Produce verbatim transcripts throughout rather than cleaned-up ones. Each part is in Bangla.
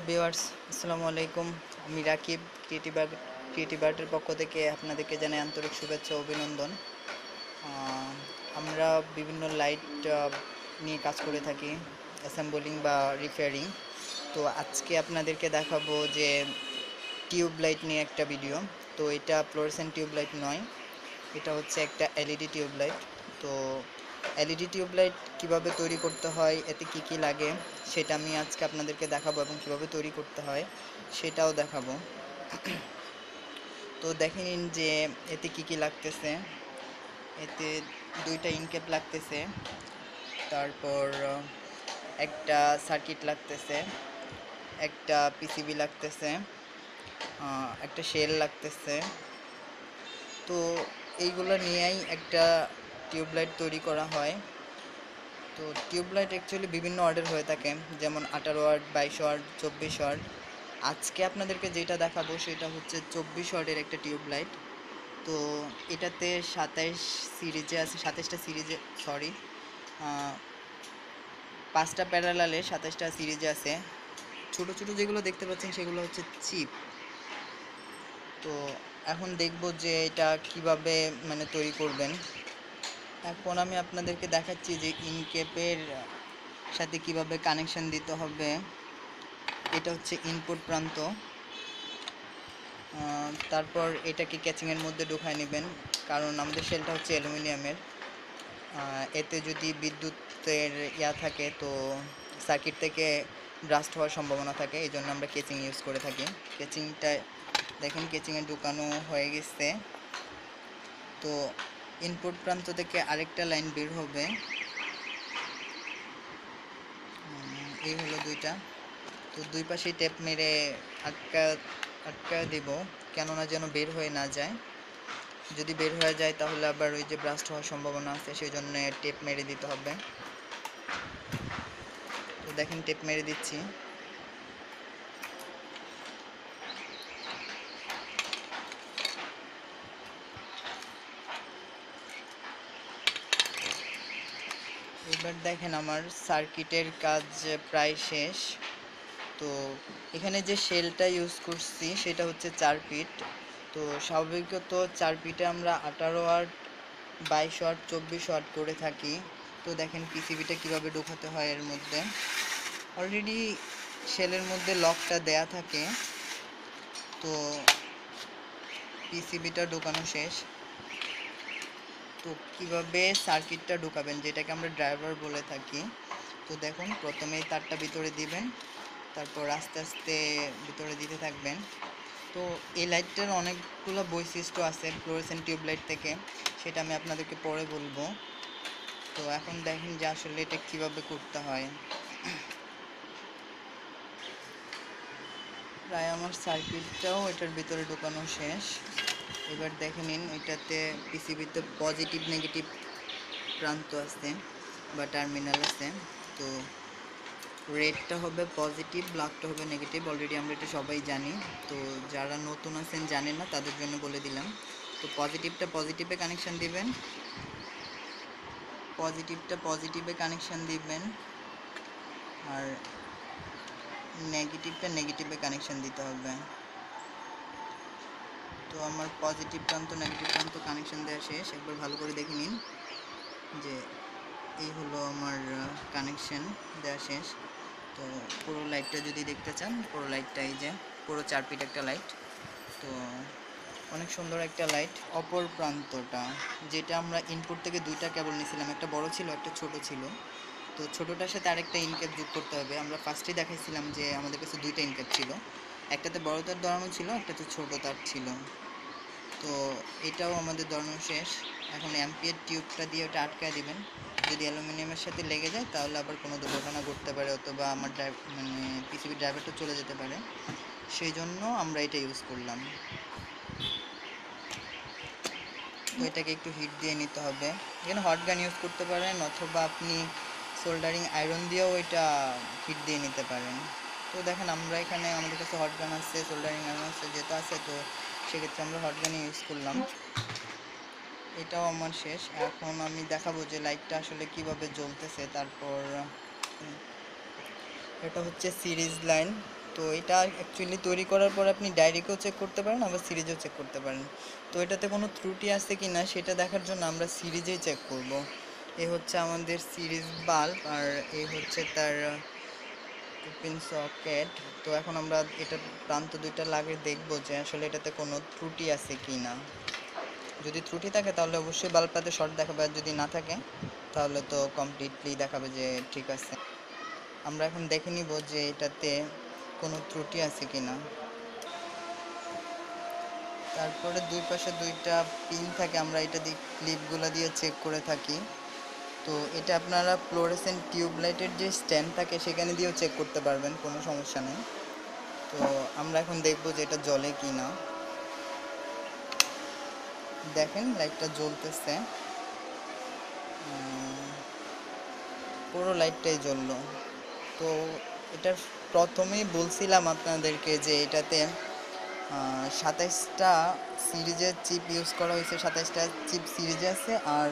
ভিউয়ার্স, আসসালামু আলাইকুম। আমি রাকিব, ক্রিয়েটিভ আর্ট ক্রিয়েটিভ আর্টের পক্ষ থেকে আপনাদেরকে জানাই আন্তরিক শুভেচ্ছা ও অভিনন্দন। আহ, আমরা বিভিন্ন লাইট নিয়ে কাজ করে থাকি, অ্যাসেম্বলিং বা রিপেয়ারিং। তো আজকে আপনাদেরকে দেখাবো যে টিউব লাইট নিয়ে একটা ভিডিও। তো এটা ফ্লোরেসেন্ট টিউব লাইট নয়, এটা হচ্ছে একটা এলইডি টিউব লাইট। তো এলইডি টিউব লাইট কীভাবে তৈরি করতে হয়, এতে কি কি লাগে সেটা আমি আজকে আপনাদেরকে দেখাবো, এবং কীভাবে তৈরি করতে হয় সেটাও দেখাবো। তো দেখে নিন যে এতে কি কি লাগতেছে। এতে দুইটা ইনকেপ লাগতেছে, তারপর একটা সার্কিট লাগতেছে, একটা পিসিবি লাগতেছে, একটা শেল লাগতেছে। তো এইগুলো নিয়েই একটা টিউবলাইট তৈরি করা হয়। তো টিউবলাইট অ্যাকচুয়ালি বিভিন্ন ওয়ার্ডের হয়ে থাকে, যেমন আঠারো ওয়াট, বাইশ ওয়াট, চব্বিশ ওয়াট। আজকে আপনাদেরকে যেটা দেখাবো সেটা হচ্ছে চব্বিশ ওয়াটের একটা টিউবলাইট। তো এটাতে সাতাইশ সিরিজে আছে, সাতাইশটা সিরিজে সরি পাঁচটা প্যারালালে সাতাইশটা সিরিজে আছে। ছোট ছোট যেগুলো দেখতে পাচ্ছেন সেগুলো হচ্ছে চিপ। তো এখন দেখব যে এটা কিভাবে মানে তৈরি করবেন। এখন আমি আপনাদেরকে দেখাচ্ছি যে ইনকেপের সাথে কিভাবে কানেকশন দিতে হবে। এটা হচ্ছে ইনপুট প্রান্ত। তারপর এটাকে ক্যাচিংয়ের মধ্যে ঢুকায় নেবেন, কারণ আমাদের শেলটা হচ্ছে অ্যালুমিনিয়ামের। এতে যদি বিদ্যুতের ইয়া থাকে তো সার্কিট থেকে ব্রাস্ট হওয়ার সম্ভাবনা থাকে, এই জন্য আমরা কেচিং ইউজ করে থাকি। কেচিংটা দেখেন, কেচিংয়ে ঢুকানো হয়ে গেছে। তো ইনপুট প্রান্ত থেকে আরেকটা লাইন বের হবে, এই হলো দুইটা। তো দুই পাশেই টেপ মেরে আটকা আটকা দেব, কেননা যেন বের হয়ে না যায়। যদি বের হয়ে যায় তাহলে আবার ওই যে ব্রাস্ট হওয়ার সম্ভাবনা আছে, সেই জন্য টেপ মেরে দিতে হবে। তো দেখেন, টেপ মেরে দিচ্ছি। এবার দেখেন আমার সার্কিটের কাজ প্রায় শেষ। তো এখানে যে শেলটা ইউজ করছি সেটা হচ্ছে চার ফিট। তো স্বাভাবিকত চার ফিটে আমরা আঠারো ওয়াট, বাইশ ওয়াট, চব্বিশ ওয়াট করে থাকি। তো দেখেন পিসিবিটা কিভাবে ঢোকাতে হয়। এর মধ্যে অলরেডি শেলের মধ্যে লকটা দেয়া থাকে। তো পিসিবিটা ঢোকানো শেষ। তো কিভাবে সার্কিটটা ঢোকাবেন, যেটাকে আমরা ড্রাইভার বলে থাকি। তো দেখুন, প্রথমেই তারটা ভিতরে দিবেন, তারপর আস্তে আস্তে ভিতরে দিতে থাকবেন। তো এই লাইটটার অনেকগুলো বৈশিষ্ট্য আছে ফ্লোরেসেন্ট টিউবলাইট থেকে, সেটা আমি আপনাদেরকে পরে বলবো। তো এখন দেখেন যে আসলে এটা কিভাবে করতে হয়। প্রায় আমার সার্কিটটাও এটার ভিতরে ঢোকানো শেষ। এবার দেখে নিন, এটাতে পিসিবিতে পজিটিভ নেগেটিভ প্রান্ত আছে বা টার্মিনাল আছে। তো রেডটা হবে পজিটিভ, ব্ল্যাকটা হবে নেগেটিভ। অলরেডি আমরা এটা সবাই জানি। তো যারা নতুন আছেন জানেন না, তাদের জন্য বলে দিলাম। তো পজিটিভটা পজিটিভে কানেকশন দিবেন, পজিটিভটা পজিটিভে কানেকশন দিবেন, আর নেগেটিভটা নেগেটিভে কানেকশন দিতে হবে। তো আমার পজিটিভ প্রান্ত নেগেটিভ প্রান্ত কানেকশন দেওয়া শেষ। একবার ভালো করে দেখে নিন যে এই হলো আমার কানেকশন দেওয়া শেষ। তো পুরো লাইটটা যদি দেখতে চান, পুরো লাইটটা এই যে পুরো চার ফিট একটা লাইট। তো অনেক সুন্দর একটা লাইট। অপর প্রান্তটা, যেটা আমরা ইনপুট থেকে দুইটা কেবল নিয়েছিলাম, একটা বড় ছিল, একটা ছোট ছিল। তো ছোটোটার সাথে আরেকটা ইনক্যাপ যোগ করতে হবে। আমরা ফার্স্টেই দেখাইছিলাম যে আমাদের কাছে দুইটা ইনক্যাপ ছিল, একটাতে বড় তার ধরানো ছিল, একটাতে ছোট তার ছিল। তো এটাও আমাদের ধরানো শেষ। এখন অ্যাম্পিয়ার টিউবটা দিয়ে ওটা আটকায় দিবেন। যদি অ্যালুমিনিয়ামের সাথে লেগে যায় তাহলে আবার কোনো দুর্ঘটনা ঘটতে পারে, অথবা আমার ড্রাইভ মানে পিসিবি ড্রাইভারটা চলে যেতে পারে। সেই জন্য আমরা এটা ইউজ করলাম। তো এটাকে একটু হিট দিয়ে নিতে হবে। এখানে হট গান ইউজ করতে পারেন, অথবা আপনি সোল্ডারিং আয়রন দিয়েও এটা হিট দিয়ে নিতে পারেন। তো দেখেন, আমরা এখানে আমাদের কাছে হট গান আছে, সোল্ডারিং আয়রন আছে, যেহেতু আছে তো সেক্ষেত্রে আমরা হট গানই ইউজ করলাম। এটাও আমার শেষ। এখন আমি দেখাবো যে লাইটটা আসলে কিভাবে জ্বলতেছে। তারপর এটা হচ্ছে সিরিজ লাইন। তো এটা অ্যাকচুয়ালি তৈরি করার পর আপনি ডাইরেক্টও চেক করতে পারেন, আবার সিরিজেও চেক করতে পারেন। তো এটাতে কোনো ত্রুটি আছে কি না সেটা দেখার জন্য আমরা সিরিজেই চেক করব। এই হচ্ছে আমাদের সিরিজ বাল্ব, আর এই হচ্ছে তার পিন সকেট। তো এখন আমরা এটা প্রান্ত দুইটা লাগিয়ে দেখব যে আসলে এটাতে কোনো ত্রুটি আছে কি না। যদি ত্রুটি থাকে তাহলে অবশ্যই বাল্বটাতে শর্ট দেখাবে, আর যদি না থাকে তাহলে তো কমপ্লিটলি দেখাবে যে ঠিক আছে। আমরা এখন দেখে নিব যে এটাতে কোনো ত্রুটি আছে কি না। তারপরে দুই পাশে দুইটা পিন থাকে, আমরা এটা দিয়ে ক্লিপগুলো দিয়ে চেক করে থাকি। তো এটা আপনারা ফ্লোরেসেন্ট টিউবলাইটের যে স্ট্যান্ড থাকে সেখানে দিয়েও চেক করতে পারবেন, কোনো সমস্যা নেই। তো আমরা এখন দেখব যে এটা জ্বলে কি না। দেখেন লাইটটা জ্বলতেছে, পুরো লাইটটাই জ্বললো। তো এটার প্রথমেই বলছিলাম আপনাদেরকে যে এটাতে সাতাইশটা সিরিজের চিপ ইউজ করা হয়েছে, সাতাইশটা চিপ সিরিজে আছে, আর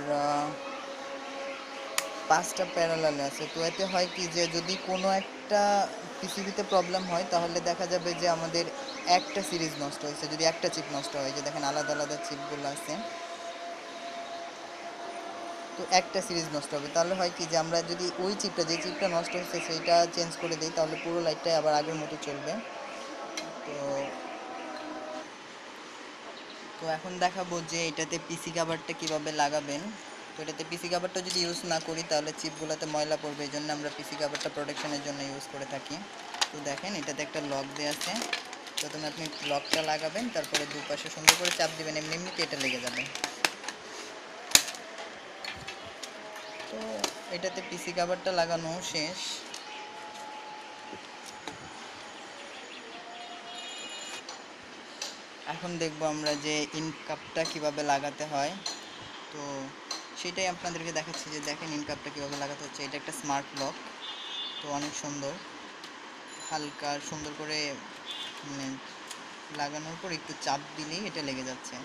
পাঁচটা প্যারালালে আছে। তো এতে হয় কি যে যদি কোনো একটা পিসিবিতে প্রবলেম হয় তাহলে দেখা যাবে যে আমাদের একটা সিরিজ নষ্ট হয়েছে, যদি একটা চিপ নষ্ট হয়। যে দেখেন আলাদা আলাদা চিপগুলো আছে, তো একটা সিরিজ নষ্ট হবে। তাহলে হয় কি যে আমরা যদি ওই চিপটা, যে চিপটা নষ্ট হয়েছে সেইটা চেঞ্জ করে দিই তাহলে পুরো লাইটটাই আবার আগের মতো চলবে। তো তো এখন দেখাবো যে এটাতে পিসি কভারটা কিভাবে লাগাবেন। তো এটাতে পিসি কভারটা যদি ইউজ না করি তাহলে চিপগুলোতে ময়লা পড়বে, এই জন্য আমরা পিসি কভারটা প্রোটেকশনের জন্য ইউজ করে থাকি। তো দেখেন এটাতে একটা লক দেওয়া আছে, প্রথমে আপনি লকটা লাগাবেন, তারপরে দুপাশে সুন্দর করে চাপ দিবেন, এমনি এমনিতে এটা লেগে যাবে। তো এটাতে পিসি কভারটা লাগানো শেষ। এখন দেখব আমরা যে ইন কাপটা কীভাবে লাগাতে হয়। তো সেটাই আপনাদেরকে দেখাচ্ছি, যে দেখেন ইন কাপটা কীভাবে লাগাতে হচ্ছে। এটা একটা স্মার্ট লক, তো অনেক সুন্দর, হালকা সুন্দর করে মানে লাগানোর পর একটু চাপ দিলেই এটা লেগে যাচ্ছে।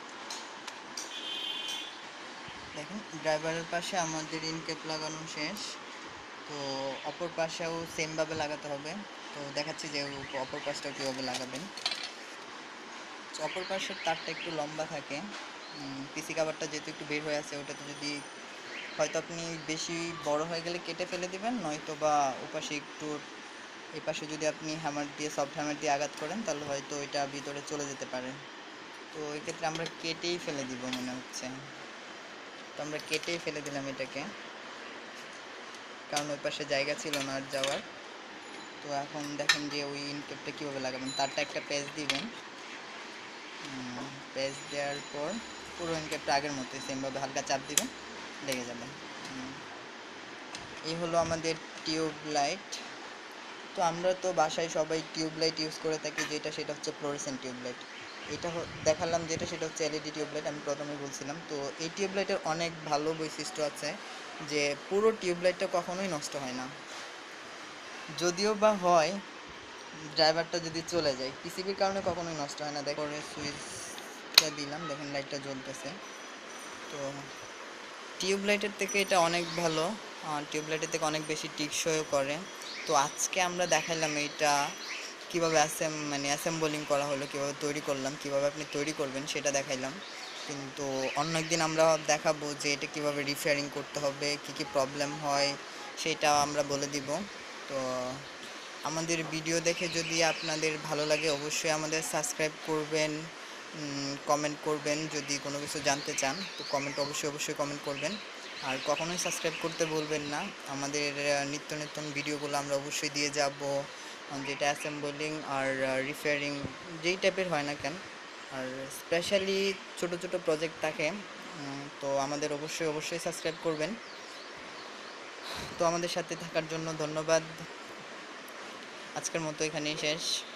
দেখেন ড্রাইভারের পাশে আমাদের ইন ক্যাপ লাগানো শেষ। তো অপর পাশেও সেমভাবে লাগাতে হবে। তো দেখাচ্ছি যে অপর পাশটাও কীভাবে লাগাবেন। অপর পাশের তারটা একটু লম্বা থাকে, পিসি কভারটা যেহেতু একটু বের হয়ে আছে, ওটাতে যদি হয়তো আপনি বেশি বড় হয়ে গেলে কেটে ফেলে দিবেন, নয়তো বা ওপাশে একটু এই পাশে যদি আপনি হ্যামার দিয়ে, সফট হ্যামার দিয়ে আঘাত করেন তাহলে হয়তো ওইটা ভিতরে চলে যেতে পারে। তো এই ক্ষেত্রে আমরা কেটেই ফেলে দিব মনে হচ্ছে। তো আমরা কেটেই ফেলে দিলাম এটাকে, কারণ ওই পাশে জায়গা ছিল না আর যাওয়ার। তো এখন দেখেন যে ওই ইনকেপটা কীভাবে লাগাবেন। তারটা একটা পেজ দিবেন, পেজ দেওয়ার পর পুরো ইনকেপটা আগের মতোই সেমভাবে হালকা চাপ দিবেন, লেগে যাবে। এই হলো আমাদের টিউব লাইট। তো আমরা তো বাসায় সবাই টিউব লাইট ইউজ করে থাকি, যেটা সেটা হচ্ছে ফ্লোরেসেন্ট টিউব লাইট। এটা দেখালাম যেটা সেটা হচ্ছে এলইডি টিউব লাইট, আমি প্রথমে বলছিলাম। তো এই টিউব লাইটের অনেক ভালো বৈশিষ্ট্য আছে, যে পুরো টিউব লাইটটা কখনোই নষ্ট হয় না। যদিও বা হয় ড্রাইভারটা যদি চলে যায়, পিসিবির কারণে কখনোই নষ্ট হয় না। দেখো সুইচটা দিলাম, দেখেন লাইটটা জ্বলতেছে। তো টিউব লাইটের থেকে এটা অনেক ভালো, টিউব লাইটের থেকে অনেক বেশি টিকসইও করে। তো আজকে আমরা দেখাইলাম এইটা কীভাবে অ্যাসেম মানে অ্যাসেম্বলিং করা হলো, কীভাবে তৈরি করলাম, কীভাবে আপনি তৈরি করবেন সেটা দেখাইলাম। কিন্তু অন্য একদিন আমরা দেখাবো যে এটা কীভাবে রিপেয়ারিং করতে হবে, কী কী প্রবলেম হয় সেটা আমরা বলে দিব। তো আমাদের ভিডিও দেখে যদি আপনাদের ভালো লাগে অবশ্যই আমাদের সাবস্ক্রাইব করবেন, কমেন্ট করবেন। যদি কোনো কিছু জানতে চান তো কমেন্ট অবশ্যই অবশ্যই কমেন্ট করবেন, আর কখনোই সাবস্ক্রাইব করতে বলবেন না। আমাদের নিত্য নতুন ভিডিওগুলো আমরা অবশ্যই দিয়ে যাব, যেটা অ্যাসেম্বলিং আর রিপেয়ারিং যেই টাইপের হয় না কেন, আর স্পেশালি ছোট ছোট প্রজেক্ট থাকে। তো আমাদের অবশ্যই অবশ্যই সাবস্ক্রাইব করবেন। তো আমাদের সাথে থাকার জন্য ধন্যবাদ। আজকের মতো এখানেই শেষ।